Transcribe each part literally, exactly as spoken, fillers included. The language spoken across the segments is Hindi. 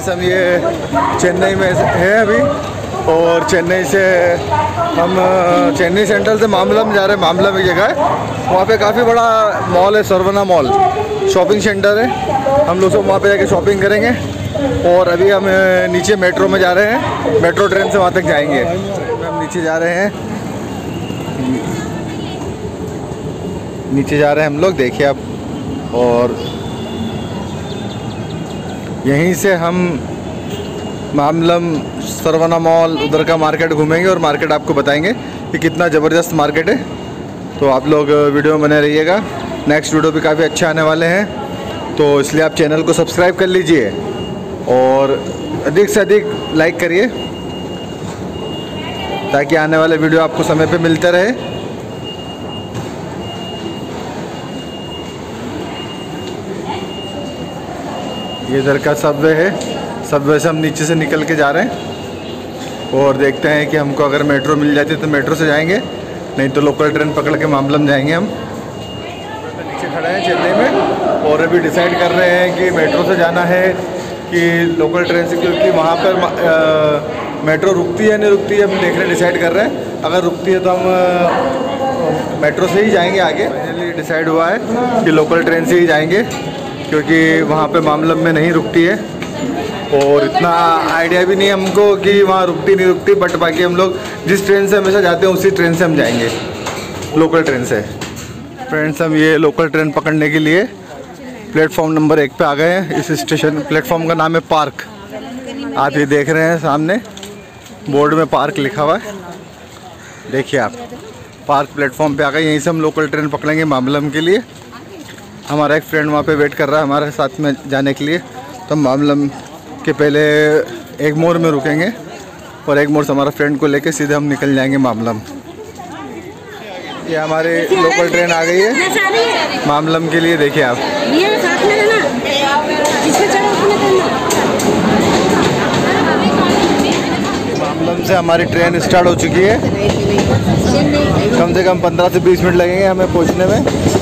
फ्रेंड्स हम ये चेन्नई में है अभी, और चेन्नई से हम चेन्नई सेंट्रल से मामलम जा रहे हैं। मामलम एक जगह है, वहाँ पे काफ़ी बड़ा मॉल है, सरवना मॉल शॉपिंग सेंटर है। हम लोग सब वहाँ पे जाके शॉपिंग करेंगे। और अभी हम नीचे मेट्रो में जा रहे हैं, मेट्रो ट्रेन से वहाँ तक जाएंगे। हम नीचे जा रहे हैं, नीचे जा रहे हैं हम लोग, देखिए आप। और यहीं से हम मामलम, सरवना मॉल, उधर का मार्केट घूमेंगे और मार्केट आपको बताएंगे कि कितना ज़बरदस्त मार्केट है। तो आप लोग वीडियो में बने रहिएगा, नेक्स्ट वीडियो भी काफ़ी अच्छे आने वाले हैं, तो इसलिए आप चैनल को सब्सक्राइब कर लीजिए और अधिक से अधिक लाइक करिए ताकि आने वाले वीडियो आपको समय पे मिलते रहे। ये इधर का सबवे है, सबवे से हम नीचे से निकल के जा रहे हैं और देखते हैं कि हमको अगर मेट्रो मिल जाती है तो मेट्रो से जाएंगे, नहीं तो लोकल ट्रेन पकड़ के मामलम जाएंगे। हम नीचे खड़े हैं चेन्नई में और अभी डिसाइड कर रहे हैं कि मेट्रो से जाना है कि लोकल ट्रेन से, क्योंकि वहाँ पर आ, मेट्रो रुकती है नहीं रुकती है, हम देख रहे हैं, डिसाइड कर रहे हैं। अगर रुकती है तो हम आ, मेट्रो से ही जाएंगे आगे। फाइनली डिसाइड हुआ है कि लोकल ट्रेन से ही जाएंगे, क्योंकि वहाँ पे मामलम में नहीं रुकती है और इतना आइडिया भी नहीं हमको कि वहाँ रुकती नहीं रुकती, बट बाकी हम लोग जिस ट्रेन से हमेशा जाते हैं उसी ट्रेन से हम जाएंगे, लोकल ट्रेन से। फ्रेंड्स हम ये लोकल ट्रेन पकड़ने के लिए प्लेटफॉर्म नंबर एक पे आ गए हैं। इस स्टेशन प्लेटफॉर्म का नाम है पार्क, आप ये देख रहे हैं सामने बोर्ड में पार्क लिखा हुआ है, देखिए आप। पार्क प्लेटफॉर्म पे आ गए, यहीं से हम लोकल ट्रेन पकड़ेंगे मामलम के लिए। हमारा एक फ्रेंड वहाँ पे वेट कर रहा है हमारे साथ में जाने के लिए, तो हम मामलम के पहले एक मोड़ में रुकेंगे और एक मोड़ से हमारा फ्रेंड को लेके सीधे हम निकल जाएंगे मामलम। ये हमारी लोकल ट्रेन आ गई है मामलम के लिए, देखिए आप। मामलम से हमारी ट्रेन स्टार्ट हो चुकी है, कम से कम पंद्रह से बीस मिनट लगेंगे हमें पहुंचने में।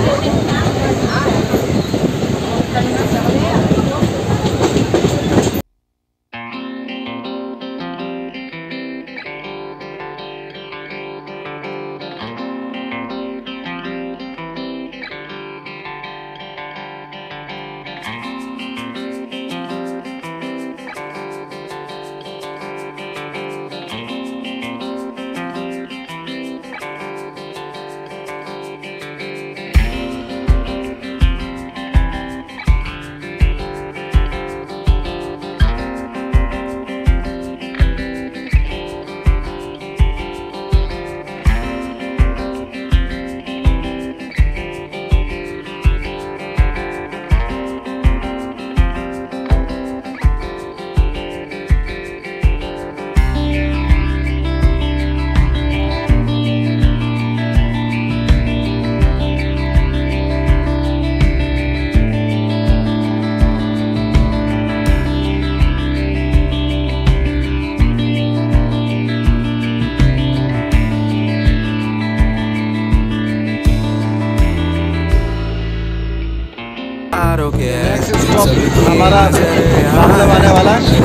हमारा मामलम आने वाला है,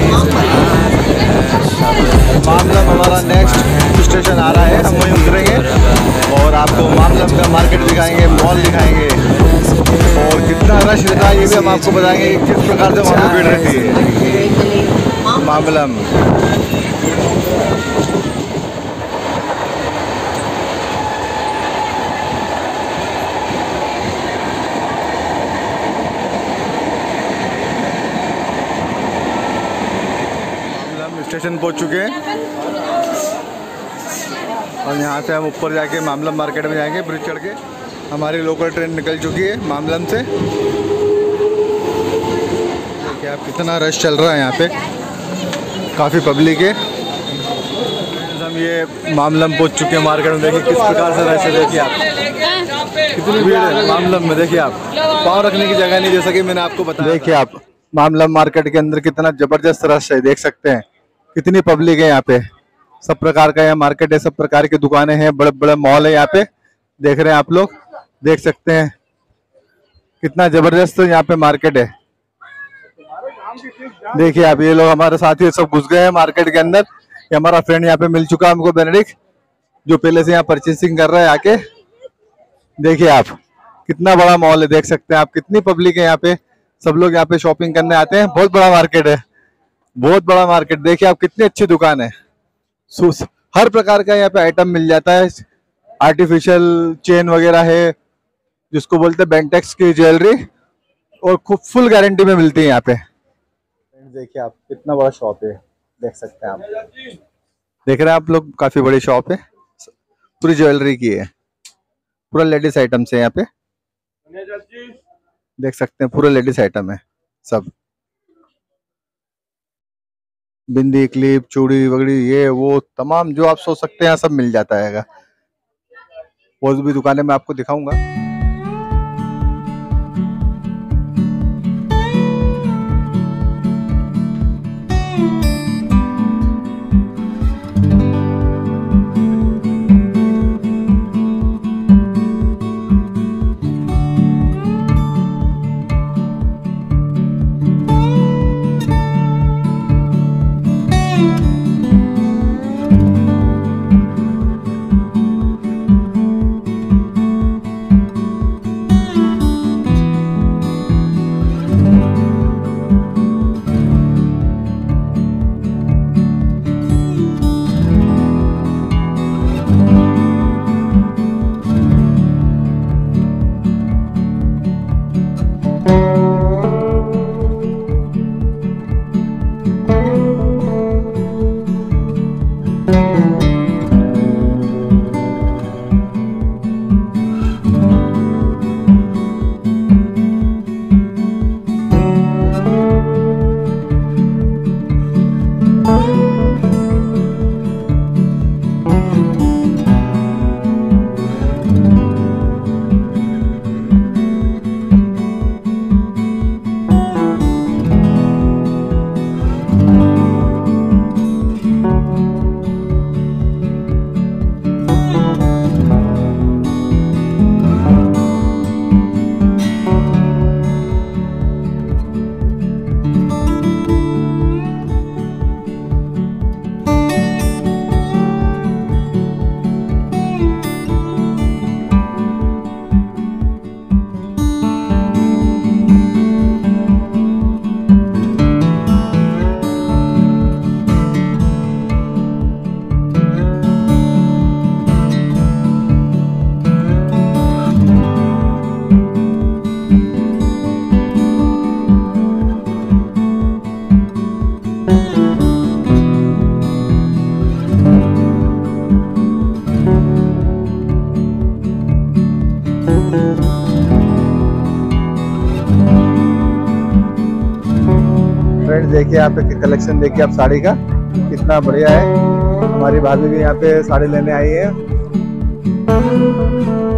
मामलम हमारा नेक्स्ट स्टेशन आ रहा है, हम वहीं उतरेंगे और आपको मामलम का मार्केट दिखाएंगे, मॉल दिखाएंगे और कितना रश रहता है ये भी हम आपको बताएंगे कि किस प्रकार से वहाँ पर भीड़ रहती है मामलम। स्टेशन पहुंच चुके हैं और यहाँ से हम ऊपर जाके मामलम मार्केट में जाएंगे, ब्रिज चढ़ के। हमारी लोकल ट्रेन निकल चुकी है मामलम से, देखिए आप कितना रश चल रहा है यहाँ पे, काफ़ी पब्लिक है। हम ये मामलम पहुंच चुके हैं मार्केट में, देखिए किस प्रकार से रश है, देखिए आप कितनी भीड़ है मामलम में। देखिए आप, पाँव रखने की जगह नहीं, जैसा कि मैंने आपको बताया। देखिए आप मामलम मार्केट के अंदर कितना ज़बरदस्त रश है, देख सकते हैं कितनी पब्लिक है यहाँ पे। सब प्रकार का यहाँ मार्केट है, सब प्रकार की दुकानें हैं, बड़े बड़े मॉल है यहाँ पे, देख रहे हैं आप लोग, देख सकते हैं कितना जबरदस्त यहाँ पे मार्केट है। देखिए आप, ये लोग हमारे साथी सब घुस गए हैं मार्केट के अंदर। ये हमारा फ्रेंड यहाँ पे मिल चुका है हमको, बेनेडिक्ट, जो पहले से यहाँ परचेसिंग कर रहा है आके। देखिए आप, कितना बड़ा मॉल है, देख सकते हैं आप, कितनी पब्लिक है यहाँ पे। सब लोग यहाँ पे शॉपिंग करने आते हैं। बहुत बड़ा मार्केट है, बहुत बड़ा मार्केट। देखिए आप, कितनी अच्छी दुकान है। हर प्रकार का यहाँ पे आइटम मिल जाता है। आर्टिफिशियल चेन वगैरह है, जिसको बोलते हैं बेंटेक्स की ज्वेलरी, और खूब फुल गारंटी में मिलती है यहाँ पे। देखिए आप, कितना बड़ा शॉप है, देख सकते हैं आप। देख रहे हैं आप लोग, काफी बड़ी शॉप है, पूरी ज्वेलरी की है, पूरा लेडीज आइटम है यहाँ पे। देख सकते हैं, पूरा लेडीज आइटम है सब। बिंदी, क्लिप, चूड़ी वगड़ी, ये वो तमाम जो आप सोच सकते हैं यहाँ सब मिल जाता है। और भी दुकानें मैं आपको दिखाऊंगा। फ्रेंड्स देखिए यहाँ पे कलेक्शन, देखिए आप साड़ी का कितना बढ़िया है। हमारी भाभी भी यहाँ पे साड़ी लेने आई है।